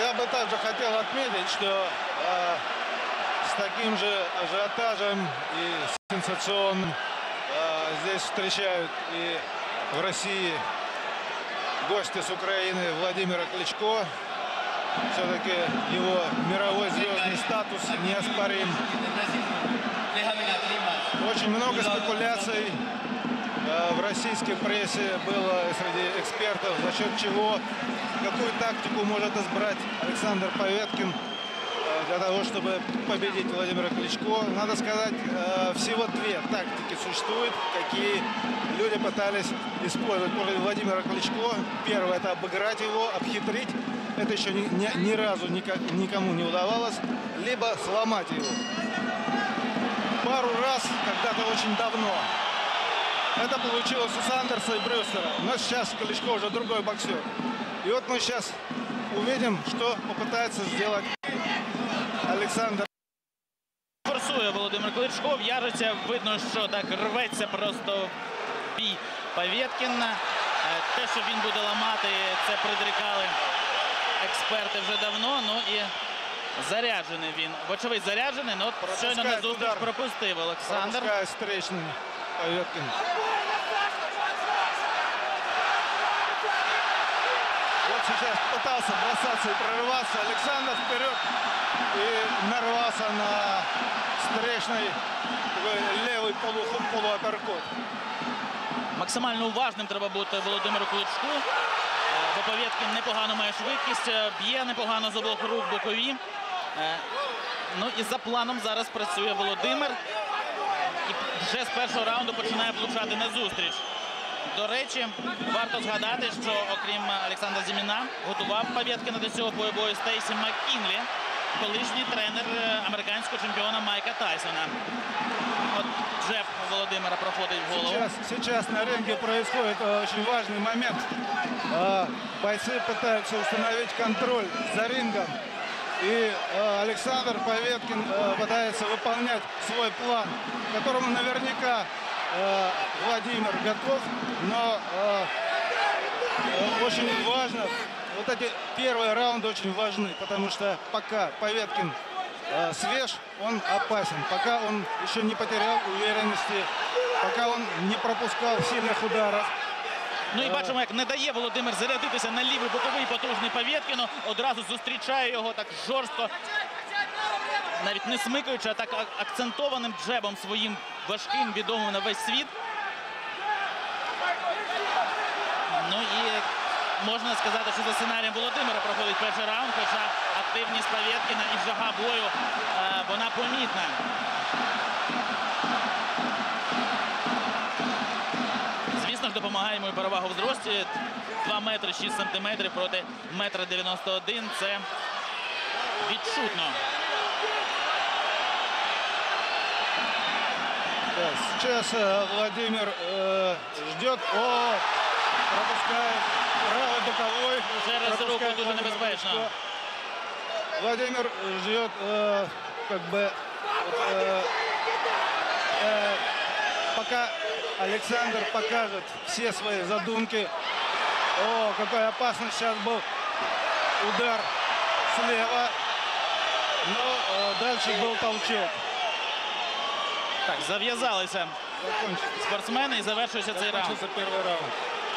я бы также хотел отметить, что с таким же ажиотажем и сенсационным здесь встречают и в России гости с Украины Владимира Кличко. Все-таки его мировой звездный статус неоспорим. Очень много спекуляций в российской прессе было среди экспертов, за счет чего, какую тактику может избрать Александр Поветкин для того, чтобы победить Владимира Кличко. Надо сказать, всего две тактики существуют, какие люди пытались использовать против Владимира Кличко. Первое — это обыграть его, обхитрить. Это еще ни разу никому не удавалось. Либо сломать его. Пару раз, когда-то очень давно. Это получилось у Сандерса и Брюстера. Но сейчас Кличко уже другой боксер. И вот мы сейчас увидим, что попытается сделать Олександр. Форсує Володимир Кличко, в'яжеться, видно, що так рветься просто бій Поветкін. Те, що він буде ламати, це предрікали експерти вже давно. Ну і заряджений він. Вочевидь заряджений, але щойно на зустріч пропустив Олександр. Пропускає встречний Поветкін. Вот сейчас пытался бросаться и прорываться Александр вперед и нарвался на встречный левый полуапперкот. Максимально уважним треба бути Володимиру Кличку. Бо Поветкін непогано має швидкість, б'є непогано з обох рук бокові. Ну і за планом зараз працює Володимир. І вже з першого раунду починає влучати на зустріч. До речі, варто згадати, що окрім Олександра Зіміна, готував Поветкіна до цього бою Стейсі Маккінлі, колишній тренер американського чемпіона Майка Тайсона. От джеб Володимира проходить в голову. Сейчас на ринге происходит очень важный момент. Бойцы пытаются установить контроль за рингом. И Александр Поветкин пытается выполнять свой план, к которому наверняка Владимир готов, но очень важно, вот эти первые раунды очень важны, потому что пока Поветкин свеж, он опасен, пока он еще не потерял уверенности, пока он не пропускал сильных ударов. Ну і бачимо, як не дає Володимир зарядитися на лівий боковий потужний Поветкіну, одразу зустрічає його так жорстко, навіть не смикаючи, а так акцентованим джебом своїм важким, відомим на весь світ. Ну і можна сказати, що за сценарієм Володимира проходить перший раунд, хоча активність Поветкіна і жага бою, вона помітна. Звісно ж, допомагає йому і перевагу в зрості. 2 метри 6 сантиметрів проти 1,91 м. Це відчутно. Сейчас Владимир ждет, пропускает правый боковой. Через руку дуже небезпечно. Владимир ждет, как бы, пока Александр покажет все свои задумки. О, какой опасный сейчас был удар слева, но дальше был толчок. Так, зав'язалися спортсмени і завершується цей раунд. Закончился первый раунд.